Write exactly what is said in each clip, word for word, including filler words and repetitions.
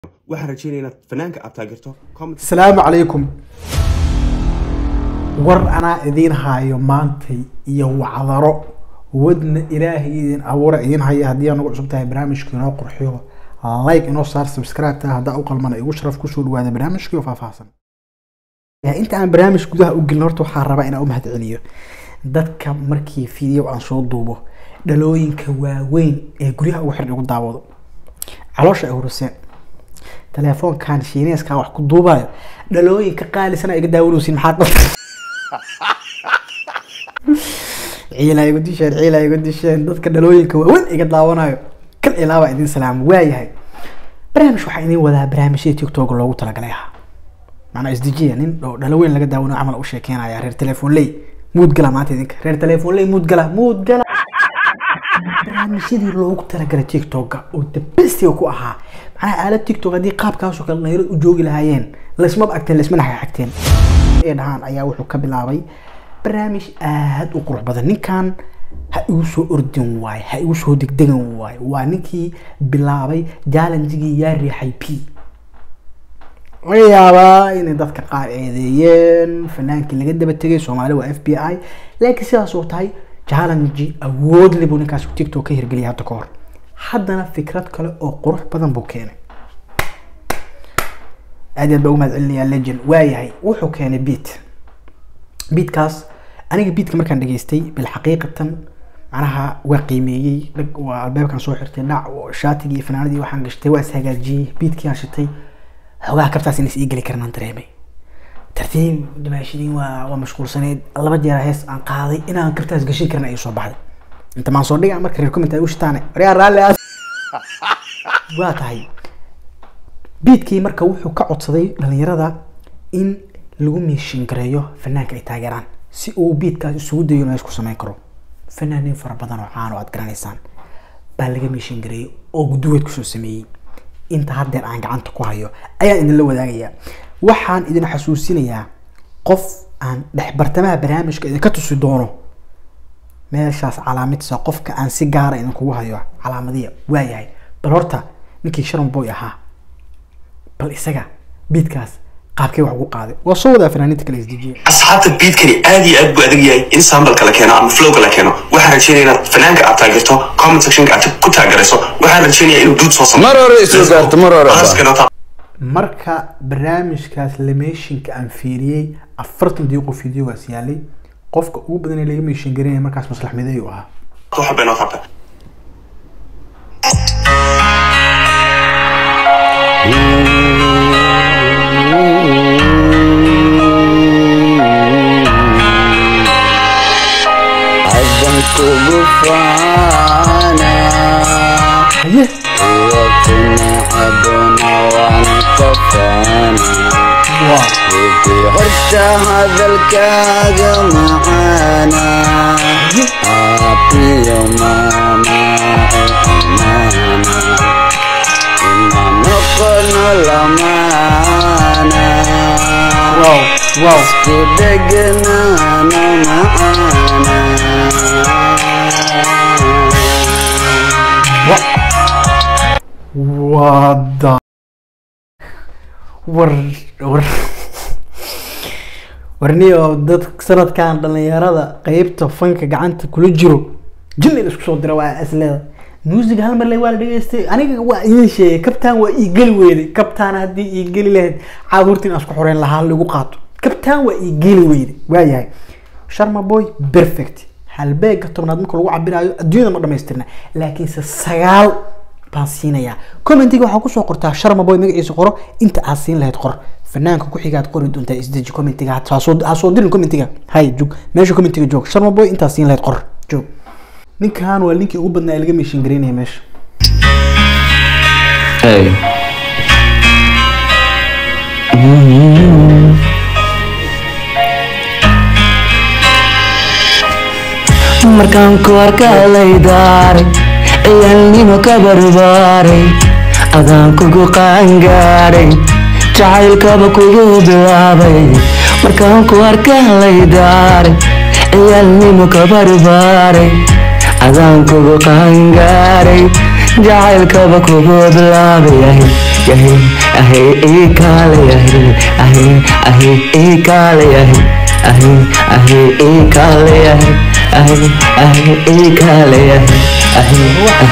waxaan rajaynaynaa fanaanka aad taageerto. Assalaamu calaykum. war ana idin hayo maantay iyo wacdaro wadna ilaahay idin abuura idin haya hadii aan ugu cusubtahay barnaamijka inoo qurxiyo like inoo saar subscribe ta hada u qalmana igu sharaf ku soo dhawaada barnaamijka oo faahfaahsan. ya inta aan barnaamij gudaha u gelin horta waxaan rabaa inaan u mahad celiyo dadka markii video aan soo duubo dhalooyinka waaweyn ee guryaha ugu xirnay ugu daawado caloosha ay horuseen telefoonkan shiineeska wax ku duubayo dhalooyinka qaalisana iga daawanaysiin maxaa dhacay ciila igu disheen ciila igu disheen dadka dhalooyinka waaweyn iga daawanayo kal ilaaba idin salaam waayahay barnaamij waxa idin wadaa barnaamijyada TikTok loogu talagalay ah macna isdijiya nin dhalooyin laga daawanayo amal u sheekeynaya reer telefoon ley mood gala maanta idinka reer telefoon ley mood gala mood gala barnaamijyadii loogu talagalay TikTok oo dabestiga ku ahaa macna aalad TikTok hadii qaabkaas oo kale nayro u joogi lahaayeen lasma agteen lasma xagteen ee dhahan ayaa wuxuu ka bilaabay barnaamij aad u qurux badan ninkan ha igu soo ordin waay ha igu soo degdegan waay waa ninkii bilaabay challenge-gii yaa riixay P wayaaba in dadka qaar eedeeyeen fanaankii laga daba tagay Soomaaliya waa F B I laakiin sidaas oo tahay challenge awood leh buu ninkaas TikTok ka hirgeliyay hadda ka hor haddana fikrad kale oo qurux badan buu keenay aad aad baa u mahad celinayaa legend waayahay wuxuu keenay beat beatkaas aniga beatka markaan dhageystay bil xaqiiqatan macnaha waa qiimeeyay waa albaabkan soo xirtay dhac oo shaatigii fanaanadii waxaan gashtay waa hagaajiyay beatkii aan shitay xogaa kabtaas in is geli karnaan dareemay tartiib dimaashidin waa waa mashquulsaneed laba jeer hees aan qaaday inaan kabtaas gashin karna ay soo baxday inta maan soo dhigaa marka reer comment ay u shitaane reer raalli waa tahay beatkii marka wuxuu ka codsaday dhalinyarada in lagu meeshin gareeyo fanaanka ay taageeraan si uu beatkaas isugu dayo inuu isku sameyn karo fanaanin fara badan oo caan oo aad garanaysaan baa laga meeshin gareeyo oo guduweed ku soo sameeyay inta hadda aan gacanta ku hayo ayaan idin la wadaagayaa waxaan idin xasuusinayaa qof aan dhexbartamaha barnaamijka idin ka tusi doono meeshaas calaamadisa qofka aan si gaar ah idin kugu hayo calaamadiya waayahay bal horta ninkii Sharon Boy ahaa bal isaga beatkaas qaabkee wax ugu qaaday waa soo wada fanaaniinta kale isdijiye asxaabta beatkani aad iyo aad buu adag yahay in sample kala keeno ama flow kala keeno waxaan rajaynaynaa fanaanka aad taageerto comment section ka aad ku taageerayso waxaan rajaynayaa inuu duud soo sameeyo mar hore isoo gaarto mar hore marka barnaamijkaas lemeshinka aan fiiriyay afartan daqiiqo fiidiyogaas yaalay qofka ugu badan ee laga meeshin gareeyay markaas maslax mideeyo ahaa waxa beenoo qabta كبفانا وكنا عبنا وانكفانا وفي عرش هذا الكاغ معانا عابي وماما أمانا إنا نقلنا الأمانة واو واو سبقنا معانا ودا ور ور ورنيو dad sanadkan dhalinyarada qaybta fanka gacanta kula jiro jinni isku soo diray waa asleeda music hal mar lay waa dhageystay aniga waa idin sheegay kabtaan waa ii gali weeday kabtaan hadii ii gali lahayd caawurtin asku xoreen lahaa lagu qaato kabtaan waa ii gali weeday waayahay Sharma Boy perfect halbeega tobnaad marka lagu cabirayo adduunyada ma dhameystirna laakiin se sagaal baan siinaya commentiga waxa ku soo qortaa Sharma Boy magaciisa qoro inta aad siin lahayd qor fanaanka ku xigaad qori doontaa isdeji commentiga ha soo soo dirin commentiga hay joog meesha commentiga joog Sharma Boy inta siin lahayd qor joog ninkan waa linkii ugu badnaa laga meeshin gareynay meesha hey markaan ku arkay daaray ciyaalnimo ka barbaaray adaan kugu qaangaaray jacaylkaba kugu bilaabay markaan ku arkay daaray ciyaalnimo ka barbaaray adaan kugu qaangaaray جعل كبك وجود لابيه yahay ahay ii kaale yahay ahay ahay ii kaale yahay ahay ahay ii kaale yahay ahay ahay ii kaale yahay ahay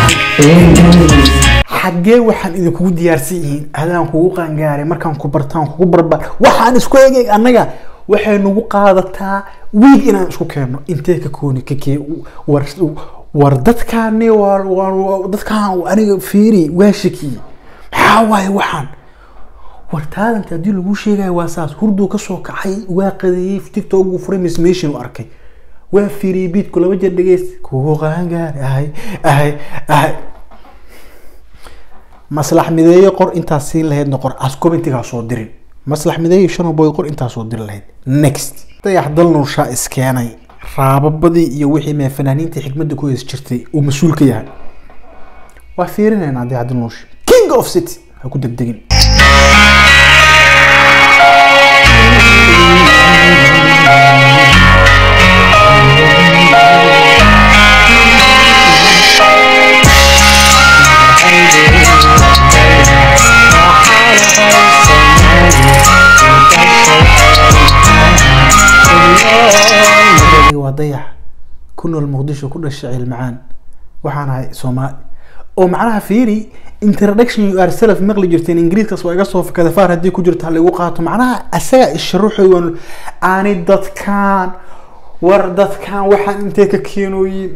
xagee waxaan idinkugu diyaarsan yihiin adaan kugu qaangaaray markaan ku bartaan kugu barbar waxaan isku eegay annaga waxay nagu qaadataa wiig inaan isku keenno intee ka kooni ka kee war war dadkaani war war dadkaan aniga fiiri waa shaki maxaa waaye waxaan war taalanta hadii lagu sheegay waa saas hurdu ka soo kacay waa qadiyay TikTok ugu furay mismation u arkay waa fiiri beat ku laba jeer dhageys kugu qaangaaray ahay ahay ahay maslax mideeyo qor intaas siin lahayd noqor as commentiga soo dirin maslax mideeyo shan boy qor intaas soo dir lahayd next dayax dalno shaa iskeenay raababadii iyo wixii ma fanaaniinta xigmadda ku hees jirtay oo mas'uul ka yahay waa fiirinayna dayax dalno king of city ha ku degdegin ضيع كل المقدشة كل الشعي المعان وحنا سومال او معناها فيري introduction you are self مغلي جرتين انجليز كسو ايغا سو فكدا فار هدي ku jirta lagu qaato macnaha asaga ishruuxay waan aani dadkan war dadkan waxaan intee ka keenooyin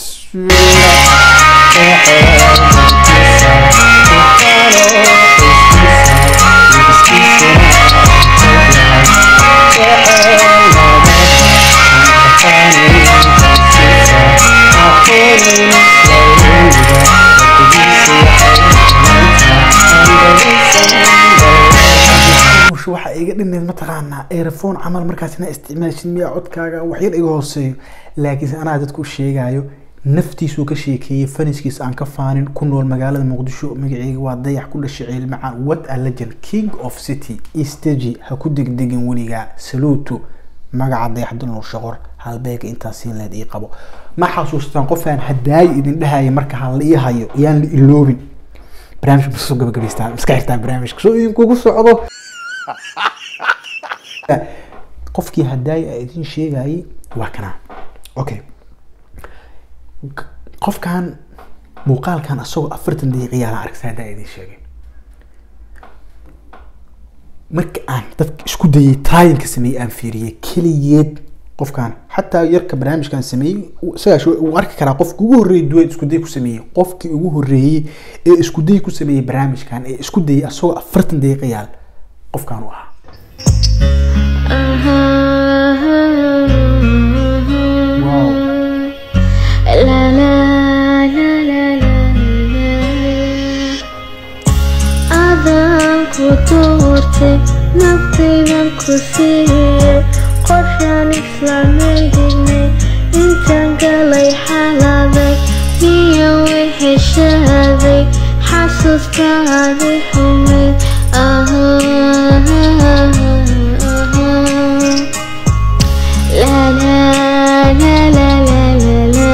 waxa iga dhineed ma taqaana earphone amal markaasina isticmaashin miya codkaaga wax yar iga hooseeyo laakiin ana dadku sheegayo naftiisu ka sheekeeyay faniskiisa aan ka faanin ku nool magaalada Muqdisho magaciisa waa dayax ku dhashay ceel macaan what a legend king of city stage ha ku degdegin waliga saluuto magaca dayax dalno shaqor halbeeg inta siin leed ii qabo ma xasuustaan qofaan hadaay idin dhahay marka hal ii hayo yaan la iloobin barnaamij soo gabagabeystaan iska xirtaa barnaamijka soo in kugu socdo qofkii hadaay idin sheegay waa kana okay qofkan muuqaalkan asoo afartan daqiiqo la aragtaa hadaay idin sheegay marka aan dadka isku dayay trying ka sameeyay aan fiiriyay kaliyeed qofkan hatta yarka barnaamijkan sameeyay isaga uu arki kara qofkii ugu horeeyay duwad isku day ku sameeyay qofkii ugu horeeyay ee isku day ku sameeyay barnaamijkan ee isku dayay asoo afartan daqiiqo yaal qofkan u ahaa wow la la la la la adan ku toorte nafteedan ku siiyay qorshan islaamay intaan galay xaladay iyo wixii xasuustaada xumay ah la la la la la la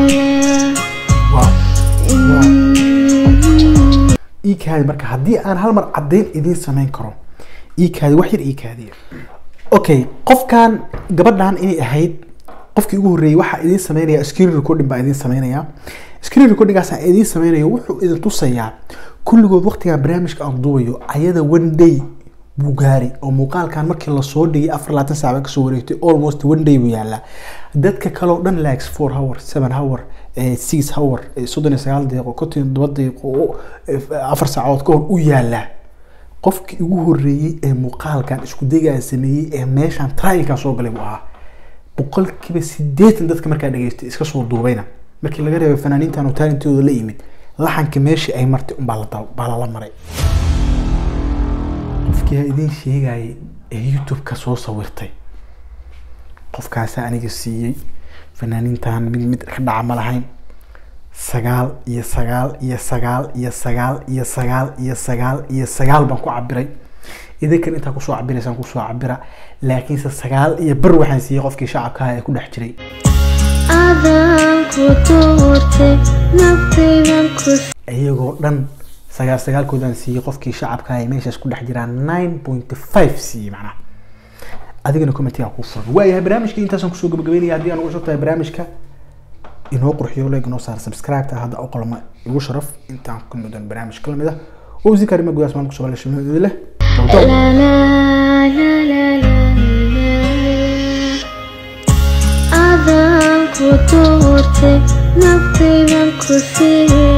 إيكادي مركا هدي أنا هالمر عدين إذا سمين كرو إيكادي وحير إيكادي أوكي قف كان قبل عن إني أهيد قف كي يقول ري واحد إذا سمين يا سكرين ريكوردين بعدين سمين يا سكرين ريكوردين قاسا إذا سمين يا وحو إذا توصيا كل جود وقت كان برامج كأنضويه عيدا one day بوغاري أو مقال كان مركي الله صور دي أفر لا تنسى عبك صوريتي almost one day ويالا دادك كالو دان لاكس four hour seven hour six hour صدني سيال دقيقة كنتين دوات دقيقة أفر ساعات كون ويالا قفك يقول ري مقال كان اسكو ديجا سميه ماشان تراي كان سو غلبوها بقول كيف سيديت دادك مركا دغيستي اسكا سو دوبينا markii laga reebay fanaaniintan oo talentooda la yimid laxanka meeshii ay martay un baa la baa la maray qofkii idin sheegay ee YouTube ka soo sawirtay qofkaas aniga siiyay fanaaniintan mid mid ka dhac ma lahayn sagaal iyo sagaal iyo sagaal iyo sagaal iyo sagaal iyo sagaal iyo sagaal baan ku cabiray idinkan inta ku soo cabiraysan ku soo cabira laakiin sagaal iyo bar waxaan siiyay qofkii shacabka ah ee ku dhex jiray ayagoo dhan sagaal sagaal koodan siiyey qofkii shacabka ay meeshaas ku dhex jiraan nine point five siiyey macnaha adigana commentiga ku furan waayahay barnaamijkii intaasaan kusoo gabagabeynaya haddii aan ugu soo tahay barnaamijka inoo qurxiyo like inoo saar subscribe ta hadda oqolma igu sharaf intaan ku mudan barnaamij kala mid ah oo si karima gudaas maan ku soo balashimo leh adan ku doortay naftaydan ku siiyey